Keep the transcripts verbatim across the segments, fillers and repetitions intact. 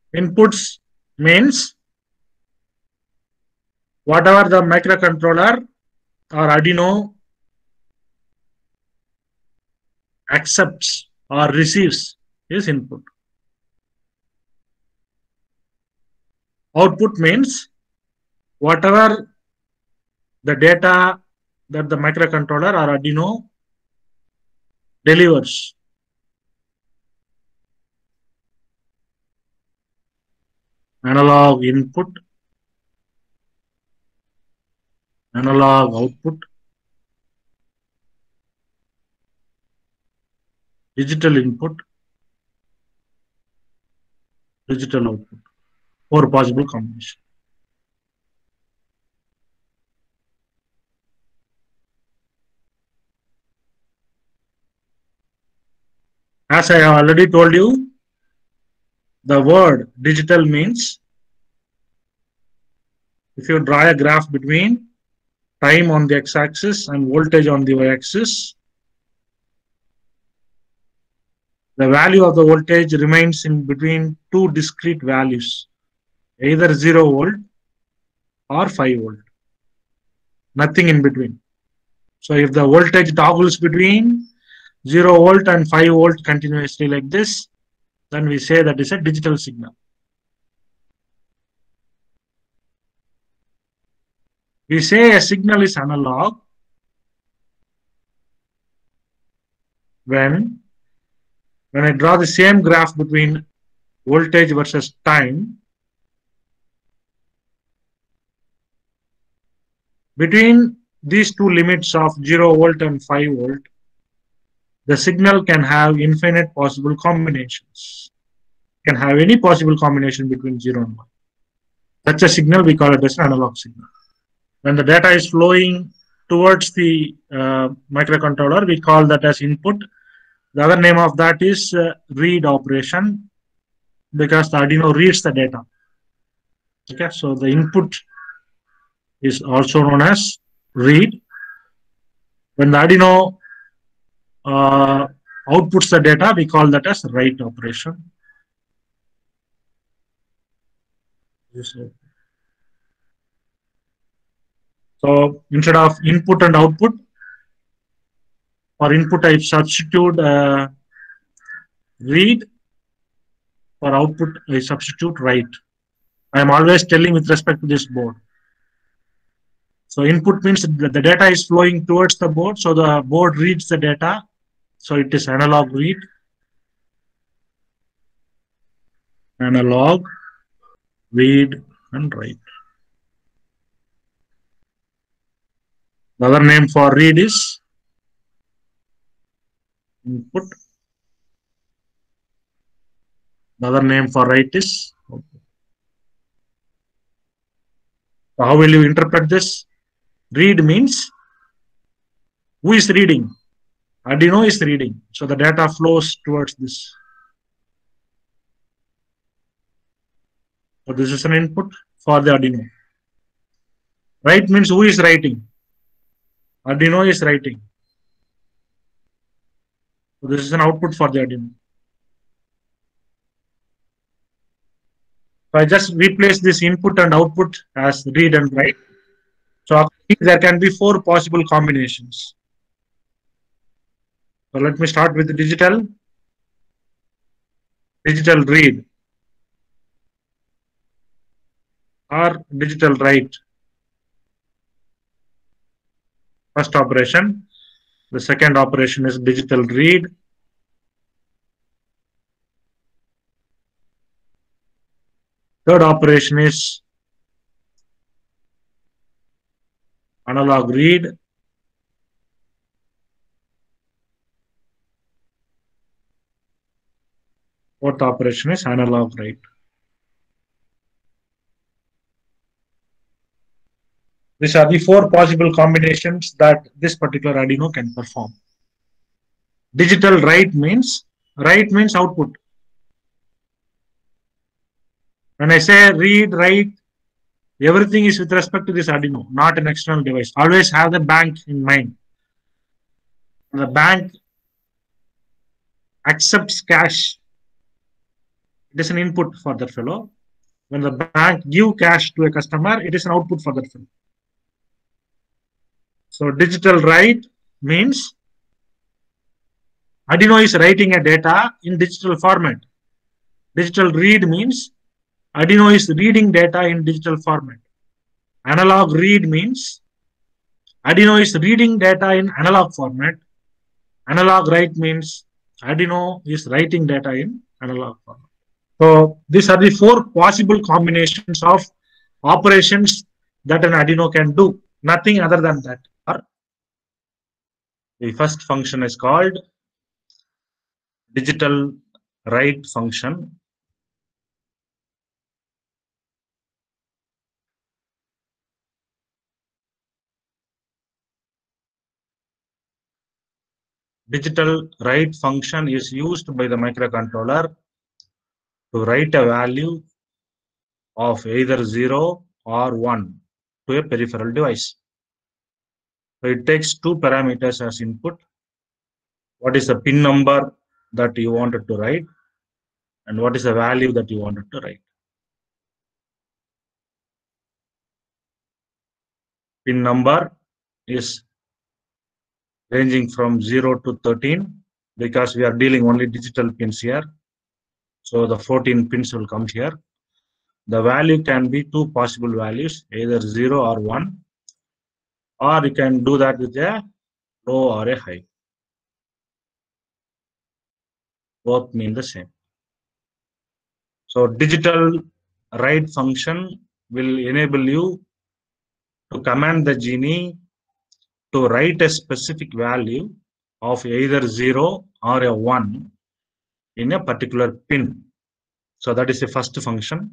Inputs means whatever the microcontroller or Arduino accepts or receives is input. Output means whatever the data that the microcontroller or Arduino delivers. Analog input, analog output, digital input, digital output. Four possible combinations. As I have already told you, the word digital means if you draw a graph between time on the x-axis and voltage on the y-axis, the value of the voltage remains in between two discrete values, either zero volt or five volt. Nothing in between. So if the voltage toggles between zero volt and five volt continuously like this, then we say that is a digital signal. We say a signal is analog when, when I draw the same graph between voltage versus time, between these two limits of zero volt and five volt, the signal can have infinite possible combinations. Can have any possible combination between zero and one. Such a signal we call it as an analog signal. When the data is flowing towards the uh, microcontroller, we call that as input. The other name of that is uh, read operation, because the Arduino reads the data. Okay, so the input is also known as read. When the Arduino uh, outputs the data, we call that as write operation. So instead of input and output, for input I substitute uh, read, for output I substitute write. I am always telling with respect to this board. So input means that the data is flowing towards the board, so the board reads the data, so it is analog read. Analog, read and write. The other name for read is input. The other name for write is output. So how will you interpret this? Read means who is reading? Arduino is reading. So the data flows towards this. So this is an input for the Arduino. Write means who is writing? Arduino is writing. So this is an output for the Arduino. So I just replace this input and output as read and write. So there can be four possible combinations. So let me start with the digital. Digital read or digital write. First operation. The second operation is digital read. Third operation is analog read. Fourth operation is analog write. These are the four possible combinations that this particular Arduino can perform. Digital write means, write means output. When I say read, write, everything is with respect to this Arduino, not an external device. Always have the bank in mind. The bank accepts cash It is an input for that fellow. When the bank give cash to a customer, it is an output for that fellow. So digital write means Arduino is writing a data in digital format. Digital read means Arduino is reading data in digital format. Analog read means Arduino is reading data in analog format. Analog write means Arduino is writing data in analog format. So these are the four possible combinations of operations that an Arduino can do. Nothing other than that. The first function is called digital write function. Digital write function is used by the microcontroller to write a value of either zero or one to a peripheral device. So it takes two parameters as input. What is the pin number that you wanted to write, and what is the value that you wanted to write. Pin number is ranging from zero to thirteen because we are dealing only digital pins here. So the fourteen pins will come here. The value can be two possible values, either zero or one, or you can do that with a low or a high. Both mean the same. So digital write function will enable you to command the Genie to write a specific value of either zero or a one in a particular pin. So that is the first function.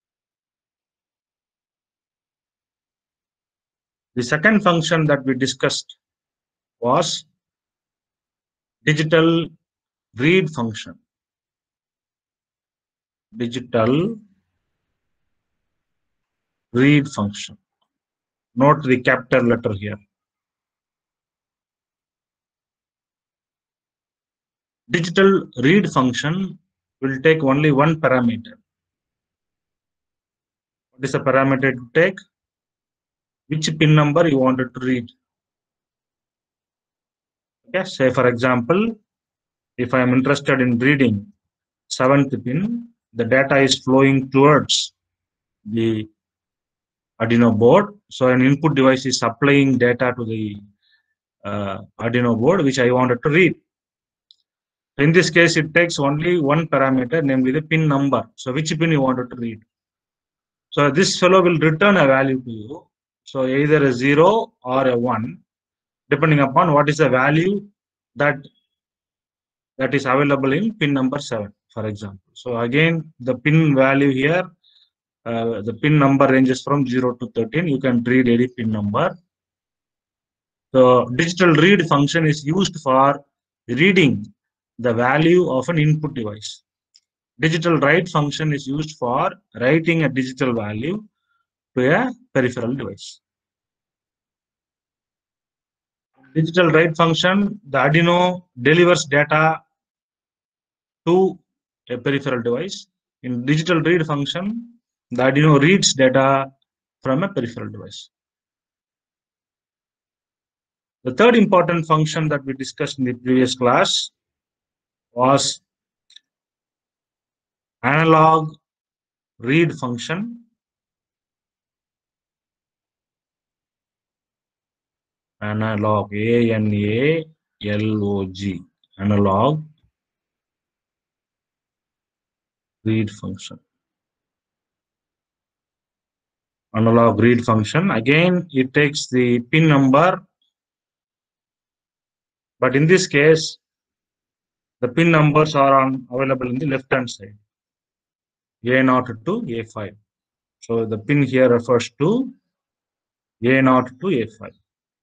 The second function that we discussed was digital read function. Digital read function. Note the capital letter here. Digital read function will take only one parameter. What is the parameter to take? Which pin number you wanted to read. Okay, say for example, if I am interested in reading seventh pin, the data is flowing towards the Arduino board. So an input device is supplying data to the uh, Arduino board, which I wanted to read. In this case, it takes only one parameter, namely the pin number. So which pin you wanted to read. So this fellow will return a value to you. So either a zero or a one, depending upon what is the value that that is available in pin number seven, for example. So again, the pin value here, uh, the pin number ranges from zero to thirteen. You can read any pin number. The digital read function is used for reading the value of an input device. Digital write function is used for writing a digital value to a peripheral device. Digital write function, the Arduino delivers data to a peripheral device. In digital read function, the Arduino reads data from a peripheral device. The third important function that we discussed in the previous class was analog read function. Analog, A N A L O G, analog read function. Analog read function, again it takes the pin number, but in this case the pin numbers are on available in the left hand side, A zero to A five. So the pin here refers to A zero to A five,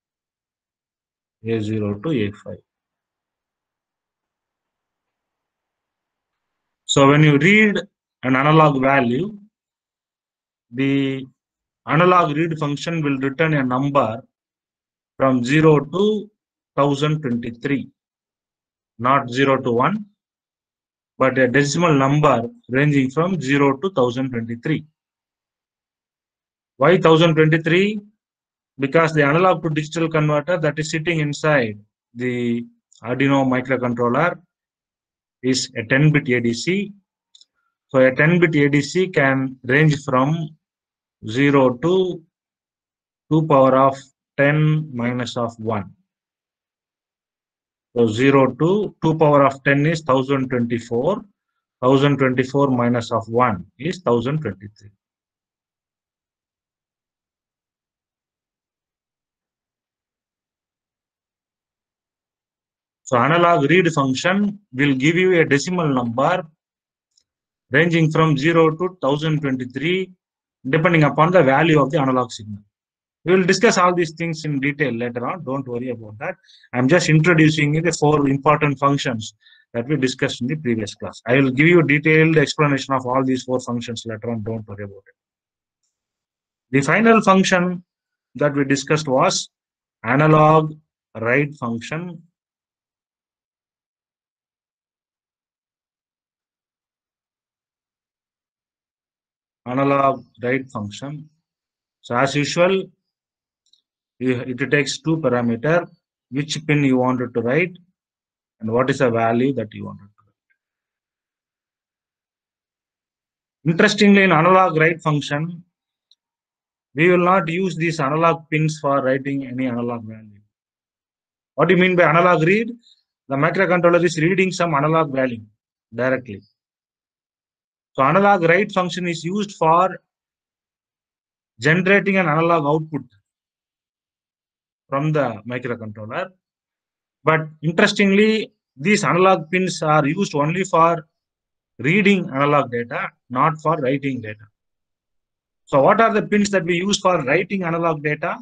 A zero to A five. So when you read an analog value, the analog read function will return a number from zero to one thousand twenty-three, not zero to one, but a decimal number ranging from zero to one thousand twenty-three. Why one thousand twenty-three? Because the analog to digital converter that is sitting inside the Arduino microcontroller is a ten bit A D C. So a ten bit A D C can range from zero to two power of ten minus of one. So zero to two power of ten is one thousand twenty-four. one thousand twenty-four minus of one is one thousand twenty-three. So analog read function will give you a decimal number ranging from zero to one thousand twenty-three depending upon the value of the analog signal. We will discuss all these things in detail later on. Don't worry about that. I'm just introducing you the four important functions that we discussed in the previous class. I will give you a detailed explanation of all these four functions later on. Don't worry about it. The final function that we discussed was analog write function. Analog write function. So as usual, it takes two parameters, which pin you wanted to write and what is the value that you wanted to write. Interestingly, in analog write function, we will not use these analog pins for writing any analog value. What do you mean by analog read? The microcontroller is reading some analog value directly. So analog write function is used for generating an analog output from the microcontroller. But interestingly, these analog pins are used only for reading analog data, not for writing data. So what are the pins that we use for writing analog data?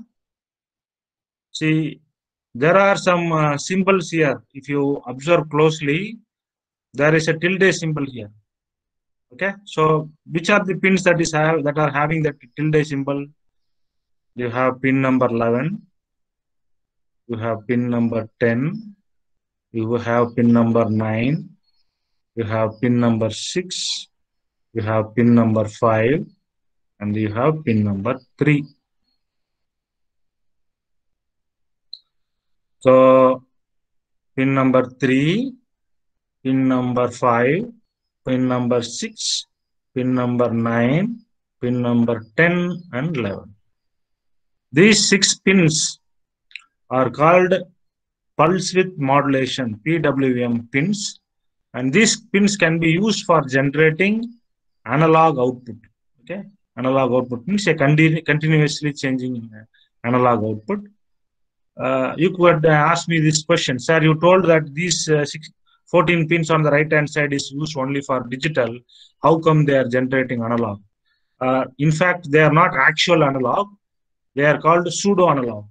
See, there are some uh, symbols here. If you observe closely, there is a tilde symbol here. Okay, so which are the pins that is have that are having that tilde symbol? You have pin number eleven. You have pin number ten. You have pin number nine. You have pin number six. You have pin number five. And you have pin number three. So pin number three, pin number five, pin number six, pin number nine, pin number ten, and eleven. These six pins are called pulse width modulation P W M pins, and these pins can be used for generating analog output. Okay, analog output means a continu continuously changing analog output. Uh, you could uh, ask me this question, sir. You told that these uh, six, fourteen pins on the right hand side is used only for digital. How come they are generating analog? Uh, in fact, they are not actual analog. They are called pseudo analog.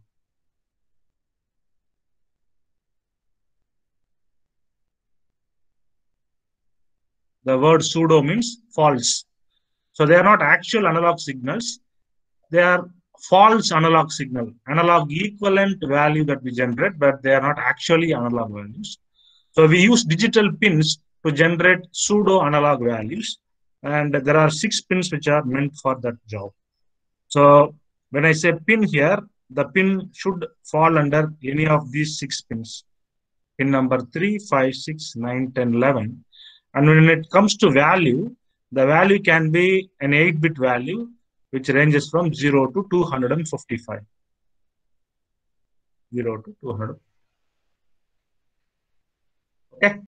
The word pseudo means false. So they are not actual analog signals. They are false analog signal, analog equivalent value that we generate, but they are not actually analog values. So we use digital pins to generate pseudo analog values, and there are six pins which are meant for that job. So when I say pin here, the pin should fall under any of these six pins. Pin number three, five, six, nine, ten, eleven. And when it comes to value, the value can be an eight bit value, which ranges from zero to two hundred fifty-five. zero to two hundred